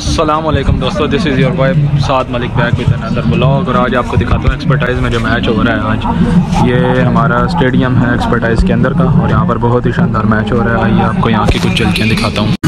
अस्सलाम वालेकुम दोस्तों, this is your boy Saad Malik back with another blog. और आज आपको दिखाता हूँ एक्सपर्टाइज़ में जो मैच हो रहा है आज। ये हमारा स्टेडियम है एक्सपर्टाइज़ के अंदर का और यहाँ पर बहुत ही शानदार मैच हो रहा है। आइए आपको यहाँ की कुछ झलकियाँ दिखाता हूँ।